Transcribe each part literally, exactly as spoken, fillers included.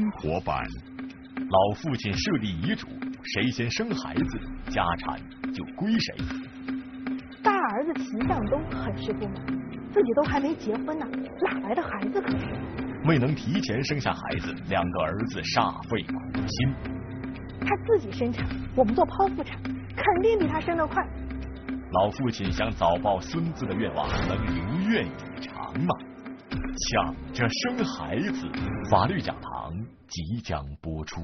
活版。老父亲设立遗嘱，谁先生孩子，家产就归谁。 大儿子齐向东很是不满，自己都还没结婚呢，哪来的孩子可是？ 未能提前生下孩子，两个儿子煞费苦心。 他自己生产，我们做剖腹产，肯定比他生得快。 老父亲想早抱孙子的愿望能如愿以偿吗？抢着生孩子，法律讲堂即将播出。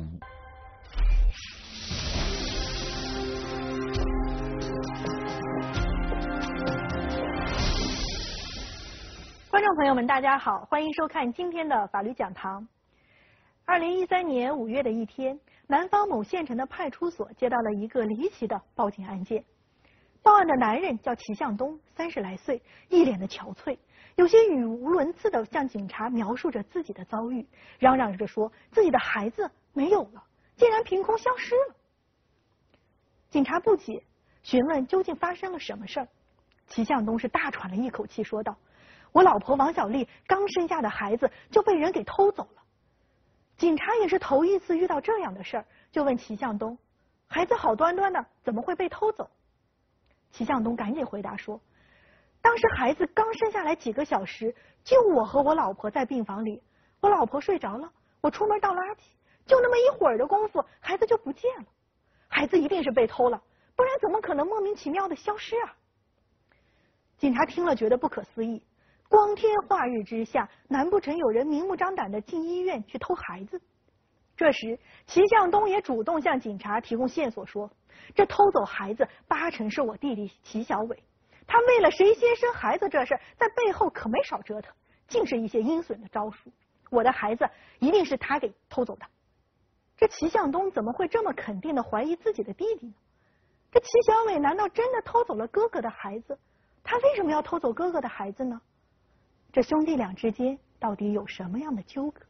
观众朋友们，大家好，欢迎收看今天的法律讲堂。二零一三年五月的一天，南方某县城的派出所接到了一个离奇的报警案件。报案的男人叫齐向东，三十来岁，一脸的憔悴，有些语无伦次的向警察描述着自己的遭遇，嚷嚷着说自己的孩子没有了，竟然凭空消失了。警察不解，询问究竟发生了什么事儿。齐向东是大喘了一口气，说道：“我老婆王小丽刚生下的孩子就被人给偷走了。”警察也是头一次遇到这样的事儿，就问齐向东：“孩子好端端的，怎么会被偷走？”齐向东赶紧回答说：“当时孩子刚生下来几个小时，就我和我老婆在病房里，我老婆睡着了，我出门倒垃圾，就那么一会儿的功夫，孩子就不见了。孩子一定是被偷了，不然怎么可能莫名其妙的消失啊？”警察听了觉得不可思议，光天化日之下，难不成有人明目张胆的进医院去偷孩子？这时齐向东也主动向警察提供线索，说这偷走孩子八成是我弟弟齐小伟，他为了谁先生孩子这事在背后可没少折腾，尽是一些阴损的招数，我的孩子一定是他给偷走的。这齐向东怎么会这么肯定的怀疑自己的弟弟呢？这齐小伟难道真的偷走了哥哥的孩子？他为什么要偷走哥哥的孩子呢？这兄弟俩之间到底有什么样的纠葛？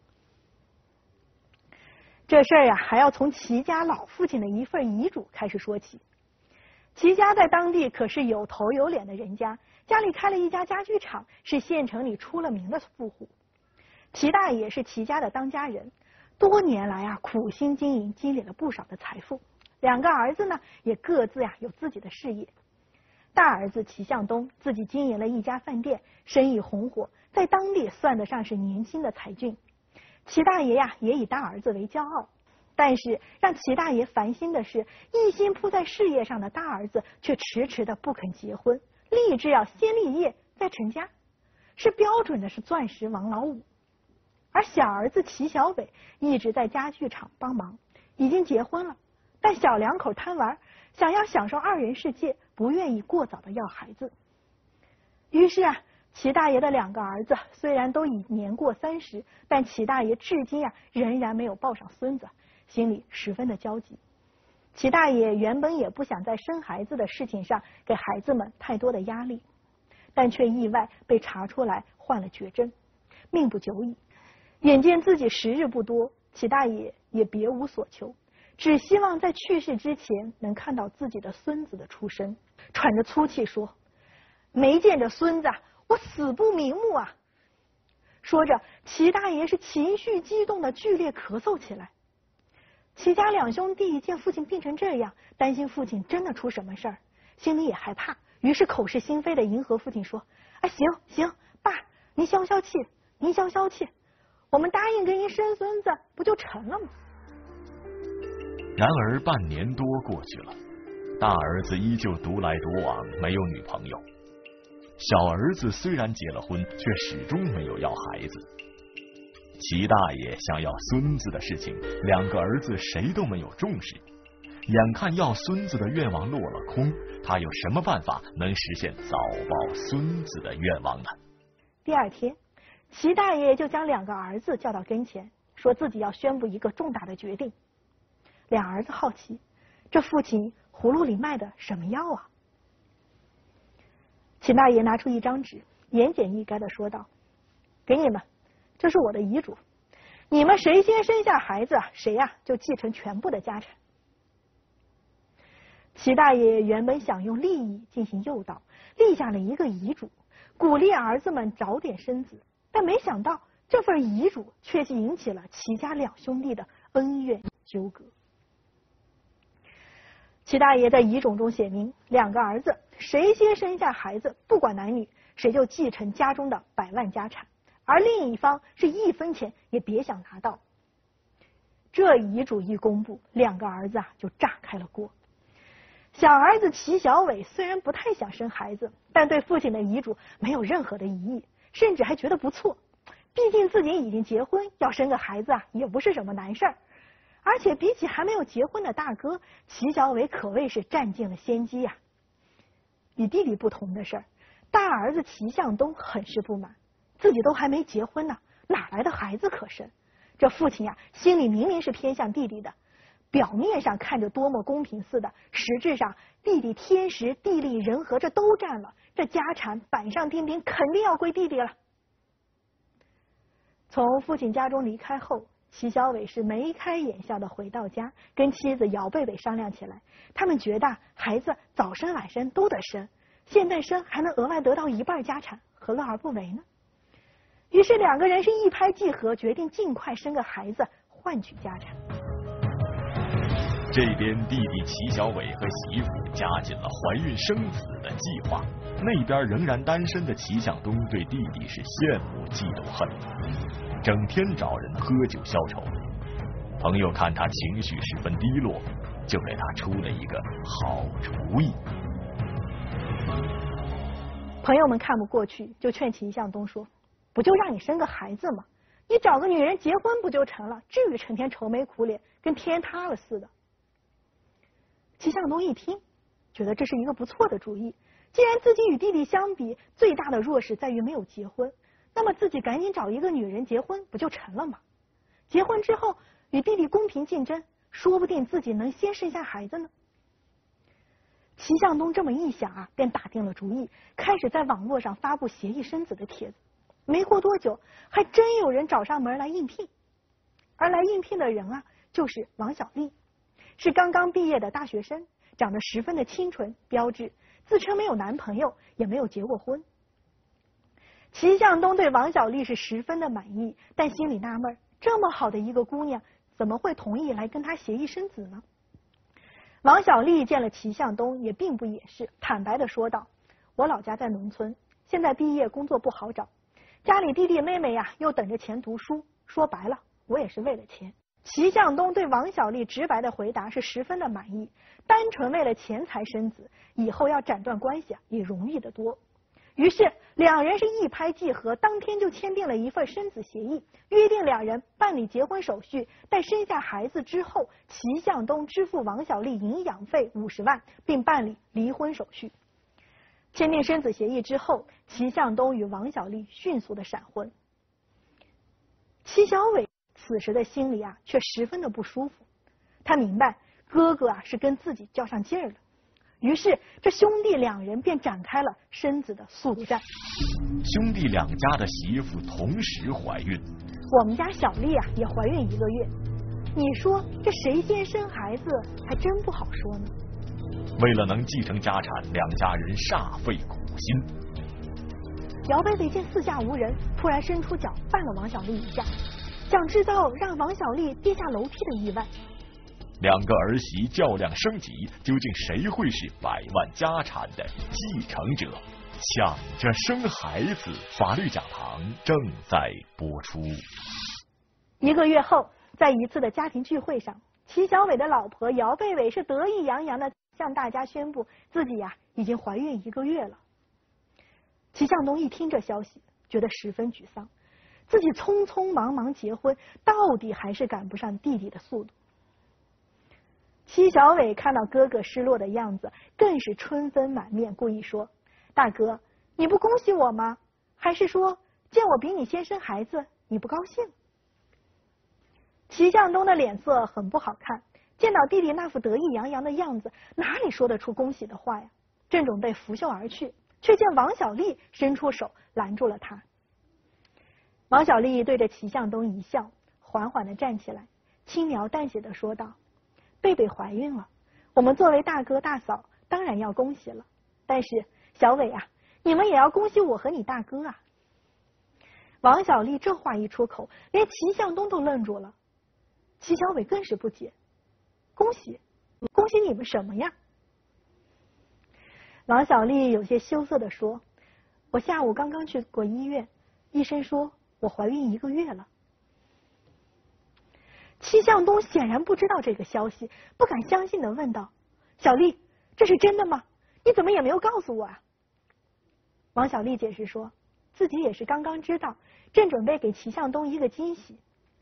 这事儿呀，还要从齐家老父亲的一份遗嘱开始说起。齐家在当地可是有头有脸的人家，家里开了一家家具厂，是县城里出了名的富户。齐大爷是齐家的当家人，多年来啊苦心经营，积累了不少的财富。两个儿子呢，也各自呀有自己的事业。大儿子齐向东自己经营了一家饭店，生意红火，在当地算得上是年轻的才俊。齐大爷呀也以大儿子为骄傲，但是让齐大爷烦心的是，一心扑在事业上的大儿子却迟迟的不肯结婚，立志要先立业再成家，是标准的是钻石王老五。而小儿子齐小伟一直在家具厂帮忙，已经结婚了，但小两口贪玩，想要享受二人世界，不愿意过早的要孩子。于是啊齐大爷的两个儿子虽然都已年过三十，但齐大爷至今啊仍然没有抱上孙子，心里十分的焦急。齐大爷原本也不想在生孩子的事情上给孩子们太多的压力，但却意外被查出来患了绝症，命不久矣。眼见自己时日不多，齐大爷也别无所求，只希望在去世之前能看到自己的孙子的出生，喘着粗气说：“没见着孙子，我死不瞑目啊！”说着，齐大爷是情绪激动的剧烈咳嗽起来。齐家两兄弟见父亲病成这样，担心父亲真的出什么事儿，心里也害怕，于是口是心非的迎合父亲说：“啊，行行，爸，您消消气，您消消气，我们答应给您生孙子，不就成了吗？” 然而半年多过去了，大儿子依旧独来独往，没有女朋友。小儿子虽然结了婚，却始终没有要孩子。齐大爷想要孙子的事情，两个儿子谁都没有重视。眼看要孙子的愿望落了空，他有什么办法能实现早抱孙子的愿望呢？ 第二天，齐大爷就将两个儿子叫到跟前，说自己要宣布一个重大的决定。两儿子好奇，这父亲葫芦里卖的什么药啊？齐大爷拿出一张纸，言简意赅的说道：“给你们，这是我的遗嘱，你们谁先生下孩子，谁呀、啊、就继承全部的家产。”齐大爷原本想用利益进行诱导，立下了一个遗嘱，鼓励儿子们早点生子，但没想到这份遗嘱却引起了齐家两兄弟的恩怨纠葛。齐大爷在遗嘱中写明，两个儿子谁先生下孩子，不管男女，谁就继承家中的百万家产，而另一方是一分钱也别想拿到。这遗嘱一公布，两个儿子啊就炸开了锅。小儿子齐小伟虽然不太想生孩子，但对父亲的遗嘱没有任何的异议，甚至还觉得不错。毕竟自己已经结婚，要生个孩子啊也不是什么难事儿。而且比起还没有结婚的大哥，齐小伟可谓是占尽了先机呀、啊。与弟弟不同的是，大儿子齐向东很是不满，自己都还没结婚呢，哪来的孩子可生？这父亲呀、啊，心里明明是偏向弟弟的，表面上看着多么公平似的，实质上弟弟天时地利人和这都占了，这家产板上钉钉，肯定要归弟弟了。从父亲家中离开后，齐小伟是眉开眼笑的回到家，跟妻子姚贝贝商量起来。他们觉得孩子早生晚生都得生，现在生还能额外得到一半家产，何乐而不为呢？于是两个人是一拍即合，决定尽快生个孩子换取家产。 这边弟弟齐小伟和媳妇加紧了怀孕生子的计划，那边仍然单身的齐向东对弟弟是羡慕嫉妒恨，整天找人喝酒消愁。朋友看他情绪十分低落，就给他出了一个好主意。 朋友们看不过去，就劝齐向东说：“不就让你生个孩子吗？你找个女人结婚不就成了？至于成天愁眉苦脸，跟天塌了似的。”齐向东一听，觉得这是一个不错的主意。既然自己与弟弟相比，最大的弱势在于没有结婚，那么自己赶紧找一个女人结婚不就成了吗？结婚之后与弟弟公平竞争，说不定自己能先生下孩子呢。齐向东这么一想啊，便打定了主意，开始在网络上发布协议生子的帖子。没过多久，还真有人找上门来应聘。而来应聘的人啊，就是王小丽，是刚刚毕业的大学生，长得十分的清纯标致，自称没有男朋友，也没有结过婚。齐向东对王小丽是十分的满意，但心里纳闷，这么好的一个姑娘，怎么会同意来跟他协议生子呢？王小丽见了齐向东，也并不掩饰，坦白的说道：“我老家在农村，现在毕业工作不好找，家里弟弟妹妹呀又等着钱读书，说白了，我也是为了钱。”齐向东对王小丽直白的回答是十分的满意，单纯为了钱财生子，以后要斩断关系啊也容易得多。于是两人是一拍即合，当天就签订了一份生子协议，约定两人办理结婚手续，待生下孩子之后，齐向东支付王小丽营养费五十万，并办理离婚手续。签订生子协议之后，齐向东与王小丽迅速的闪婚。齐小伟此时的心里啊，却十分的不舒服。他明白哥哥啊是跟自己较上劲儿了，于是这兄弟两人便展开了生子的速度战。 兄弟两家的媳妇同时怀孕， 我们家小丽啊也怀孕一个月。你说这谁先生孩子，还真不好说呢。 为了能继承家产，两家人煞费苦心。 姚贝贝见四下无人，突然伸出脚绊了王小丽一下，想制造让王小丽跌下楼梯的意外。 两个儿媳较量升级，究竟谁会是百万家产的继承者？抢着生孩子，法律讲堂正在播出。 一个月后，在一次的家庭聚会上，齐小伟的老婆姚贝贝是得意洋洋的向大家宣布自己呀、啊、已经怀孕一个月了。齐向东一听这消息，觉得十分沮丧，自己匆匆忙忙结婚，到底还是赶不上弟弟的速度。齐小伟看到哥哥失落的样子，更是春风满面，故意说：“大哥，你不恭喜我吗？还是说见我比你先生孩子，你不高兴？”齐向东的脸色很不好看，见到弟弟那副得意洋洋的样子，哪里说得出恭喜的话呀？正准备拂袖而去，却见王小丽伸出手拦住了他。王小丽对着齐向东一笑，缓缓地站起来，轻描淡写地说道：“贝贝怀孕了，我们作为大哥大嫂当然要恭喜了，但是小伟啊，你们也要恭喜我和你大哥啊。” 王小丽这话一出口，连齐向东都愣住了。齐小伟更是不解：“恭喜，恭喜你们什么呀？”王小丽有些羞涩地说：“我下午刚刚去过医院，医生说我怀孕一个月了。”齐向东显然不知道这个消息，不敢相信地问道：“小丽，这是真的吗？你怎么也没有告诉我啊？”王小丽解释说，自己也是刚刚知道，正准备给齐向东一个惊喜。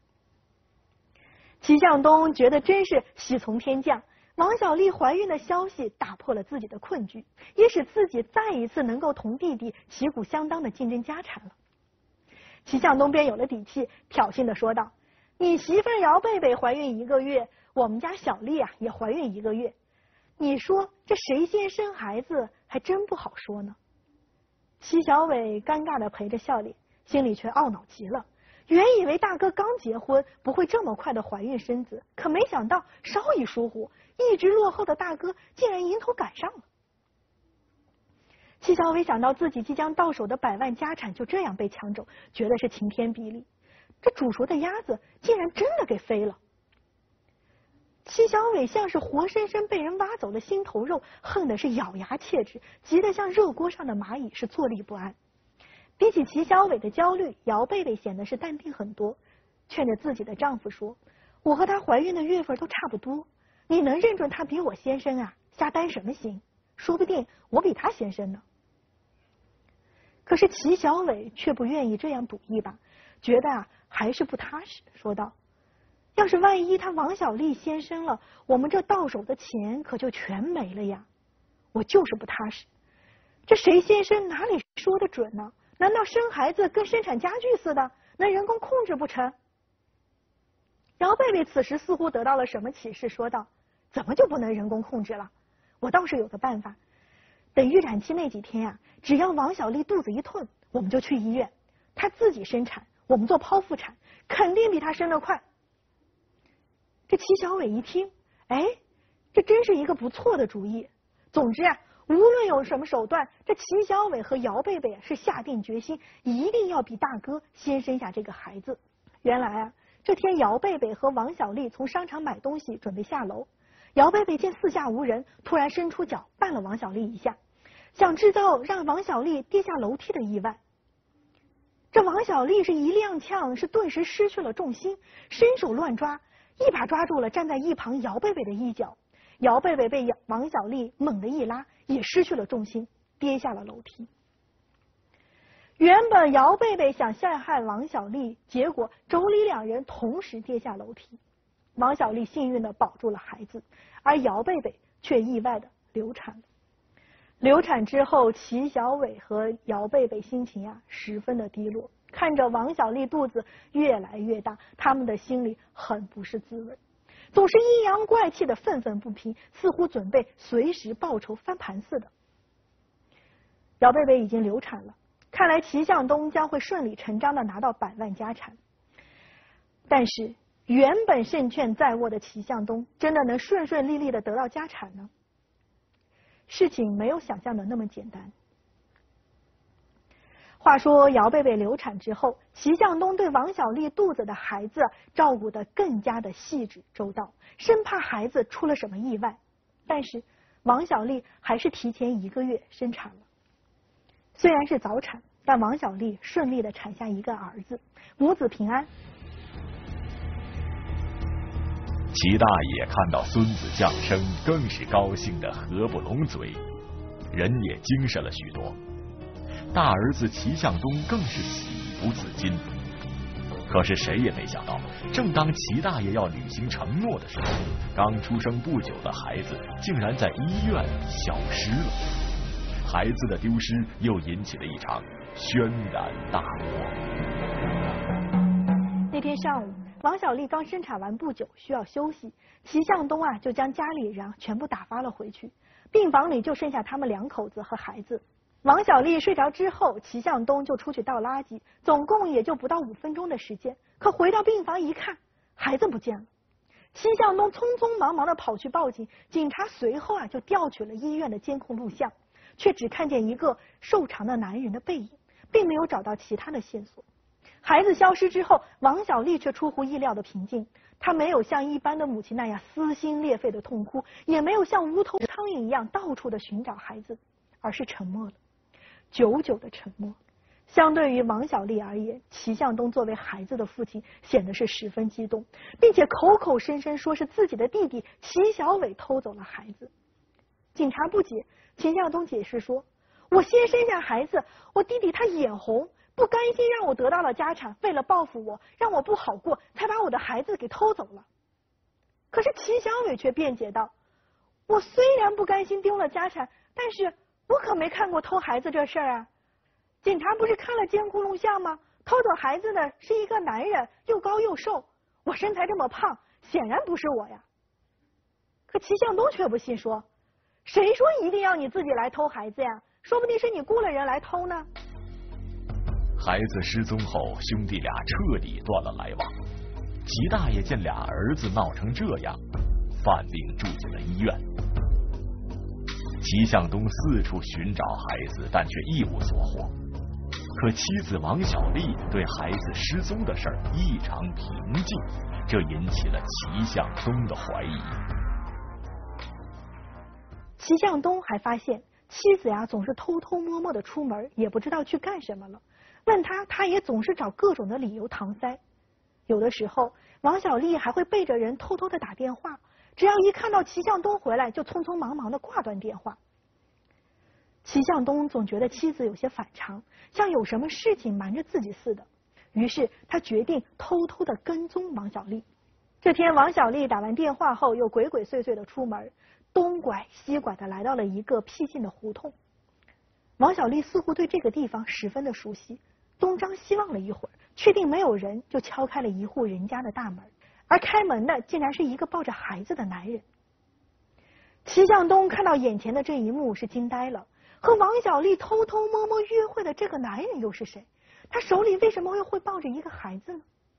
齐向东觉得真是喜从天降，王小丽怀孕的消息打破了自己的困局，也使自己再一次能够同弟弟旗鼓相当的竞争家产了。齐向东便有了底气，挑衅地说道：“你媳妇姚贝贝怀孕一个月，我们家小丽啊也怀孕一个月，你说这谁先生孩子还真不好说呢。”齐小伟尴尬地陪着笑脸，心里却懊恼极了。原以为大哥刚结婚不会这么快的怀孕生子，可没想到稍一疏忽，一直落后的大哥竟然迎头赶上了。齐小伟想到自己即将到手的百万家产就这样被抢走，觉得是晴天霹雳，这煮熟的鸭子竟然真的给飞了。齐小伟像是活生生被人挖走了心头肉，恨的是咬牙切齿，急得像热锅上的蚂蚁，是坐立不安。比起齐小伟的焦虑，姚贝贝显得是淡定很多，劝着自己的丈夫说：“我和她怀孕的月份都差不多，你能认准她比我先生啊？瞎担什么心？说不定我比她先生呢。”可是齐小伟却不愿意这样赌一把，觉得啊还是不踏实，说道：“要是万一他王小丽先生了，我们这到手的钱可就全没了呀！我就是不踏实，这谁先生哪里说得准呢？难道生孩子跟生产家具似的，能人工控制不成？”姚贝贝此时似乎得到了什么启示，说道：“怎么就不能人工控制了？我倒是有个办法。等预产期那几天啊，只要王小丽肚子一痛，我们就去医院，她自己生产，我们做剖腹产，肯定比她生得快。”这齐小伟一听，哎，这真是一个不错的主意。总之啊，无论有什么手段，这齐小伟和姚贝贝是下定决心，一定要比大哥先生下这个孩子。原来啊，这天姚贝贝和王小丽从商场买东西，准备下楼。姚贝贝见四下无人，突然伸出脚绊了王小丽一下，想制造让王小丽跌下楼梯的意外。这王小丽是一踉跄，是顿时失去了重心，伸手乱抓，一把抓住了站在一旁姚贝贝的衣角。姚贝贝被王小丽猛地一拉，也失去了重心，跌下了楼梯。原本姚贝贝想陷害王小丽，结果妯娌两人同时跌下楼梯。王小丽幸运地保住了孩子，而姚贝贝却意外地流产了。流产之后，齐小伟和姚贝贝心情啊十分的低落，看着王小丽肚子越来越大，他们的心里很不是滋味，总是阴阳怪气的愤愤不平，似乎准备随时报仇翻盘似的。姚贝贝已经流产了，看来齐向东将会顺理成章的拿到百万家产。但是原本胜券在握的齐向东，真的能顺顺利利的得到家产呢？事情没有想象的那么简单。话说姚贝贝流产之后，齐向东对王小丽肚子的孩子照顾得更加的细致周到，生怕孩子出了什么意外。但是王小丽还是提前一个月生产了。虽然是早产，但王小丽顺利的产下一个儿子，母子平安。 齐大爷看到孙子降生，更是高兴得合不拢嘴，人也精神了许多。大儿子齐向东更是喜不自禁。可是谁也没想到，正当齐大爷要履行承诺的时候，刚出生不久的孩子竟然在医院消失了。孩子的丢失又引起了一场轩然大波。 那天上午，王小丽刚生产完不久，需要休息，齐向东啊就将家里人全部打发了回去，病房里就剩下他们两口子和孩子。王小丽睡着之后，齐向东就出去倒垃圾，总共也就不到五分钟的时间。可回到病房一看，孩子不见了。齐向东匆匆忙忙的跑去报警，警察随后啊就调取了医院的监控录像，却只看见一个瘦长的男人的背影，并没有找到其他的线索。 孩子消失之后，王小丽却出乎意料的平静。她没有像一般的母亲那样撕心裂肺的痛哭，也没有像无头苍蝇一样到处的寻找孩子，而是沉默了，久久的沉默。相对于王小丽而言，齐向东作为孩子的父亲显得是十分激动，并且口口声声说是自己的弟弟齐小伟偷走了孩子。警察不解，齐向东解释说，我先生下孩子，我弟弟他眼红，不甘心让我得到了家产，为了报复我，让我不好过，才把我的孩子给偷走了。可是齐小伟却辩解道，我虽然不甘心丢了家产，但是我可没看过偷孩子这事儿啊。警察不是看了监控录像吗？偷走孩子的是一个男人，又高又瘦，我身材这么胖，显然不是我呀。可齐向东却不信，说，谁说一定要你自己来偷孩子呀？说不定是你雇了人来偷呢。 孩子失踪后，兄弟俩彻底断了来往。齐大爷见俩儿子闹成这样，犯病住进了医院。齐向东四处寻找孩子，但却一无所获。可妻子王小丽对孩子失踪的事儿异常平静，这引起了齐向东的怀疑。 齐向东还发现妻子呀总是偷偷摸摸的出门，也不知道去干什么了。问他，他也总是找各种的理由搪塞。有的时候，王小丽还会背着人偷偷的打电话，只要一看到齐向东回来，就匆匆忙忙的挂断电话。齐向东总觉得妻子有些反常，像有什么事情瞒着自己似的，于是他决定偷偷的跟踪王小丽。这天，王小丽打完电话后，又鬼鬼祟祟的出门，东拐西拐的来到了一个僻静的胡同。王小丽似乎对这个地方十分的熟悉，东张西望了一会儿，确定没有人，就敲开了一户人家的大门，而开门的竟然是一个抱着孩子的男人。齐向东看到眼前的这一幕是惊呆了，和王小丽偷偷摸摸约会的这个男人又是谁？他手里为什么又会抱着一个孩子呢？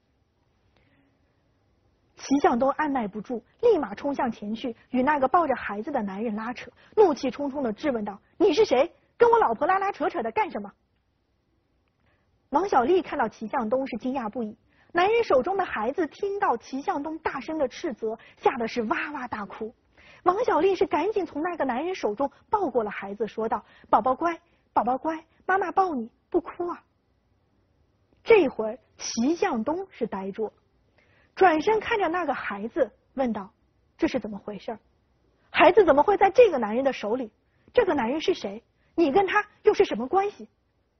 齐向东按耐不住，立马冲向前去，与那个抱着孩子的男人拉扯，怒气冲冲的质问道，你是谁？跟我老婆拉拉扯扯的干什么？王小丽看到齐向东是惊讶不已，男人手中的孩子听到齐向东大声的斥责，吓得是哇哇大哭。王小丽是赶紧从那个男人手中抱过了孩子，说道，宝宝乖，宝宝乖，妈妈抱你，不哭啊。这会儿齐向东是呆住了，转身看着那个孩子问道，这是怎么回事？孩子怎么会在这个男人的手里？这个男人是谁？你跟他又是什么关系？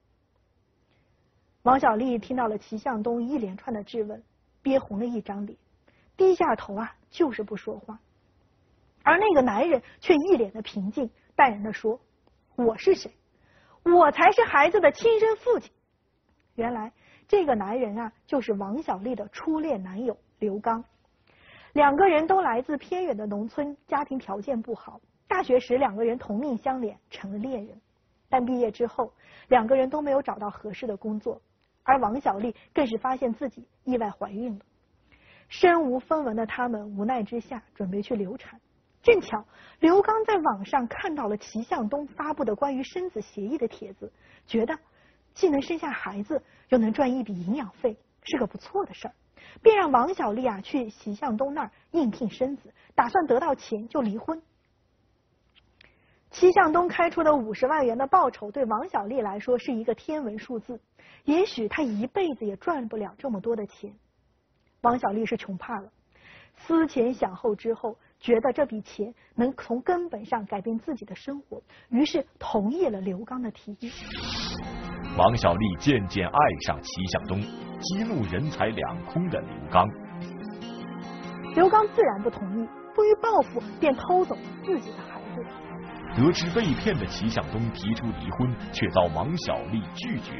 王小丽听到了齐向东一连串的质问，憋红了一张脸，低下头啊，就是不说话。而那个男人却一脸的平静，淡然的说，我是谁？我才是孩子的亲生父亲。原来这个男人啊，就是王小丽的初恋男友刘刚。两个人都来自偏远的农村，家庭条件不好。大学时两个人同命相连，成了恋人。但毕业之后，两个人都没有找到合适的工作，而王小丽更是发现自己意外怀孕了。身无分文的他们无奈之下准备去流产。正巧刘刚在网上看到了齐向东发布的关于生子协议的帖子，觉得既能生下孩子，又能赚一笔营养费，是个不错的事儿，便让王小丽啊去齐向东那儿应聘生子，打算得到钱就离婚。齐向东开出的五十万元的报酬对王小丽来说是一个天文数字，也许她一辈子也赚不了这么多的钱。王小丽是穷怕了，思前想后之后，觉得这笔钱能从根本上改变自己的生活，于是同意了刘刚的提议。 王小丽渐渐爱上齐向东，激怒人财两空的刘刚。 刘刚自然不同意，出于报复，便偷走了自己的孩子。 得知被骗的齐向东提出离婚，却遭王小丽拒绝。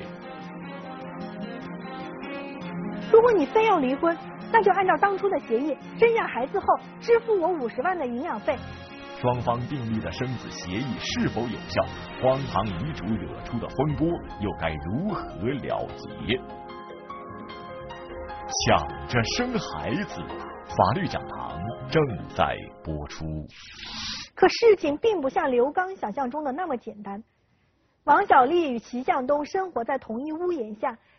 如果你非要离婚，那就按照当初的协议，生下孩子后支付我五十万的营养费。 双方订立的生子协议是否有效？荒唐遗嘱惹出的风波又该如何了结？抢着生孩子，法律讲堂正在播出。 可事情并不像刘刚想象中的那么简单。王小丽与齐向东生活在同一屋檐下，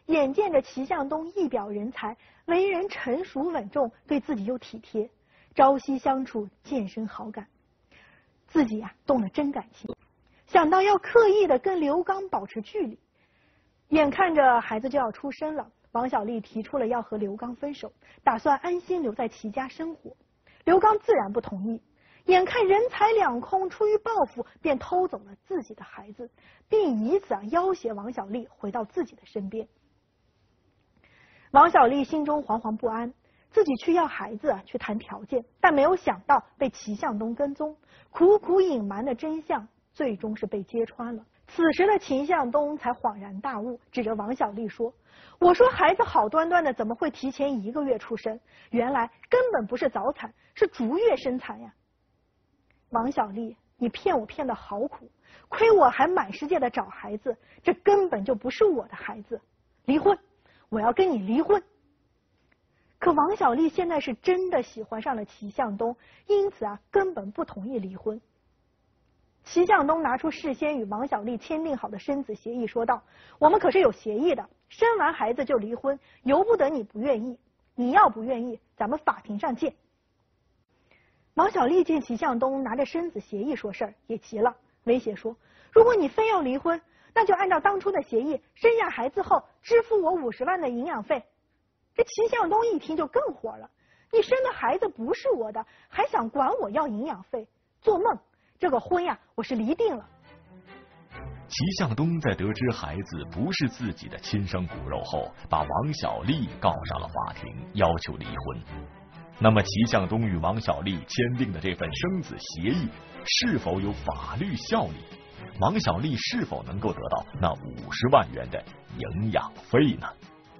眼见着齐向东一表人才，为人成熟稳重，对自己又体贴，朝夕相处，渐生好感，自己呀、啊、动了真感情，想到要刻意的跟刘刚保持距离。眼看着孩子就要出生了，王小丽提出了要和刘刚分手，打算安心留在齐家生活。刘刚自然不同意，眼看人财两空，出于报复，便偷走了自己的孩子，并以此啊要挟王小丽回到自己的身边。王小丽心中惶惶不安，自己去要孩子啊，去谈条件，但没有想到被齐向东跟踪，苦苦隐瞒的真相最终是被揭穿了。此时的齐向东才恍然大悟，指着王小丽说：“我说孩子好端端的，怎么会提前一个月出生？原来根本不是早产，是逐月生产呀！王小丽，你骗我骗得好苦，亏我还满世界的找孩子，这根本就不是我的孩子，离婚！我要跟你离婚！”可王小丽现在是真的喜欢上了齐向东，因此啊，根本不同意离婚。齐向东拿出事先与王小丽签订好的生子协议，说道：“我们可是有协议的，生完孩子就离婚，由不得你不愿意。你要不愿意，咱们法庭上见。”王小丽见齐向东拿着生子协议说事儿，也急了，威胁说：“如果你非要离婚，那就按照当初的协议，生下孩子后支付我五十万的营养费。”这齐向东一听就更火了：“你生的孩子不是我的，还想管我要营养费？做梦！这个婚呀，我是离定了。” 齐向东在得知孩子不是自己的亲生骨肉后，把王小丽告上了法庭，要求离婚。那么齐向东与王小丽签订的这份生子协议是否有法律效力？王小丽是否能够得到那五十万元的营养费呢？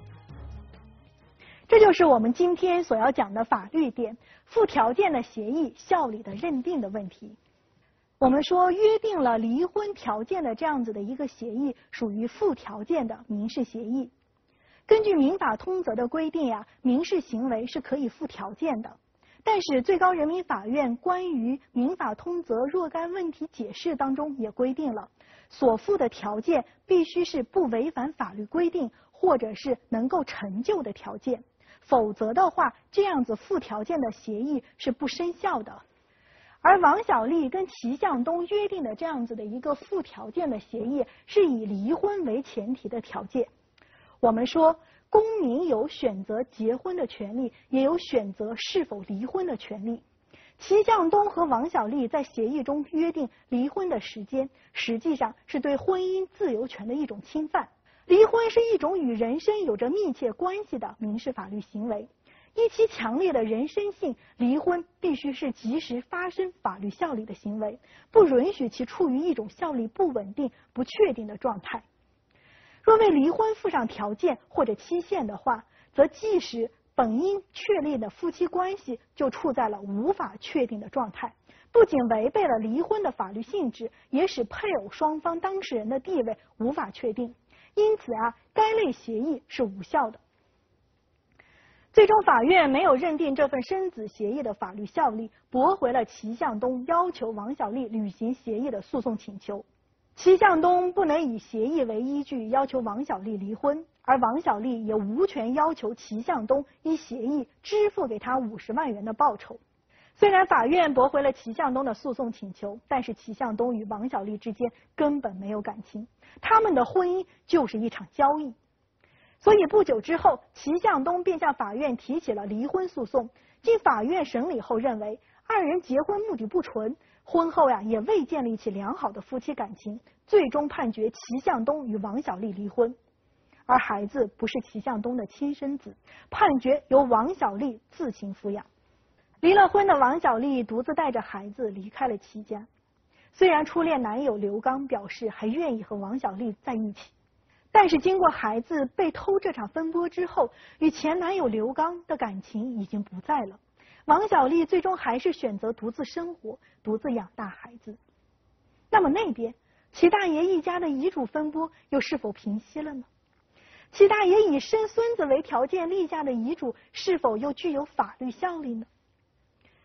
这就是我们今天所要讲的法律点：附条件的协议效力的认定的问题。我们说约定了离婚条件的这样子的一个协议，属于附条件的民事协议。根据民法通则的规定呀、啊，民事行为是可以附条件的。但是最高人民法院关于民法通则若干问题解释当中也规定了，所附的条件必须是不违反法律规定，或者是能够成就的条件，否则的话，这样子附条件的协议是不生效的。而王小丽跟齐向东约定的这样子的一个附条件的协议，是以离婚为前提的条件。我们说，公民有选择结婚的权利，也有选择是否离婚的权利。齐向东和王小丽在协议中约定离婚的时间，实际上是对婚姻自由权的一种侵犯。离婚是一种与人身有着密切关系的民事法律行为，依其强烈的人身性，离婚必须是及时发生法律效力的行为，不允许其处于一种效力不稳定、不确定的状态。若为离婚附上条件或者期限的话，则即使本应确立的夫妻关系就处在了无法确定的状态，不仅违背了离婚的法律性质，也使配偶双方当事人的地位无法确定。因此啊，该类协议是无效的。最终法院没有认定这份生子协议的法律效力，驳回了齐向东要求王小丽履行协议的诉讼请求。齐向东不能以协议为依据要求王小丽离婚，而王小丽也无权要求齐向东依协议支付给他五十万元的报酬。虽然法院驳回了齐向东的诉讼请求，但是齐向东与王小丽之间根本没有感情，他们的婚姻就是一场交易。所以不久之后，齐向东便向法院提起了离婚诉讼。经法院审理后认为，二人结婚目的不纯，婚后呀也未建立起良好的夫妻感情，最终判决齐向东与王小丽离婚。而孩子不是齐向东的亲生子，判决由王小丽自行抚养。离了婚的王小丽独自带着孩子离开了齐家。虽然初恋男友刘刚表示还愿意和王小丽在一起，但是经过孩子被偷这场风波之后，与前男友刘刚的感情已经不在了。王小丽最终还是选择独自生活，独自养大孩子。那么那边齐大爷一家的遗嘱风波又是否平息了呢？齐大爷以生孙子为条件立下的遗嘱是否又具有法律效力呢？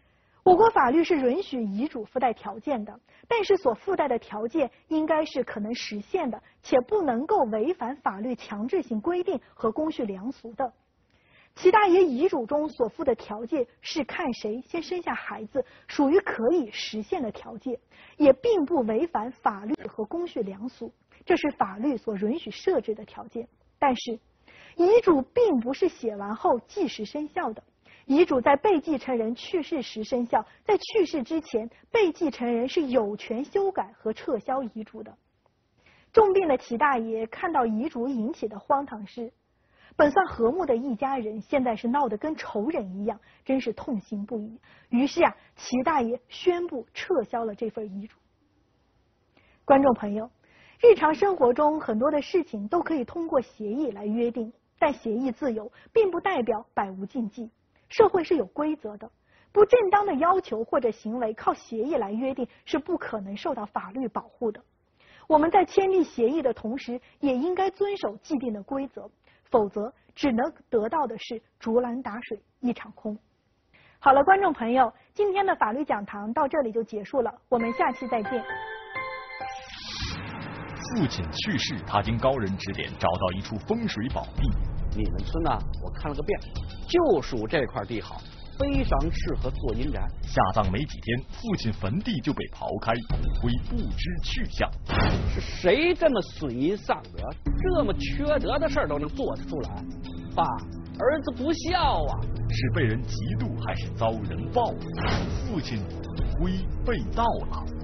我国法律是允许遗嘱附带条件的，但是所附带的条件应该是可能实现的，且不能够违反法律强制性规定和公序良俗的。齐大爷遗嘱中所附的条件是看谁先生下孩子，属于可以实现的条件，也并不违反法律和公序良俗，这是法律所允许设置的条件。但是，遗嘱并不是写完后即时生效的。遗嘱在被继承人去世时生效，在去世之前，被继承人是有权修改和撤销遗嘱的。重病的齐大爷看到遗嘱引起的荒唐事，本算和睦的一家人，现在是闹得跟仇人一样，真是痛心不已。于是啊，齐大爷宣布撤销了这份遗嘱。观众朋友，日常生活中很多的事情都可以通过协议来约定，但协议自由并不代表百无禁忌。社会是有规则的，不正当的要求或者行为靠协议来约定是不可能受到法律保护的。我们在签订协议的同时，也应该遵守既定的规则，否则只能得到的是竹篮打水一场空。好了，观众朋友，今天的法律讲堂到这里就结束了，我们下期再见。 父亲去世，他经高人指点找到一处风水宝地。 你们村呢，我看了个遍，就属这块地好，非常适合做阴宅。 下葬没几天，父亲坟地就被刨开，骨灰不知去向。 是谁这么损阴丧德，这么缺德的事儿都能做得出来？爸，儿子不孝啊！ 是被人嫉妒还是遭人报复？父亲骨灰被盗了。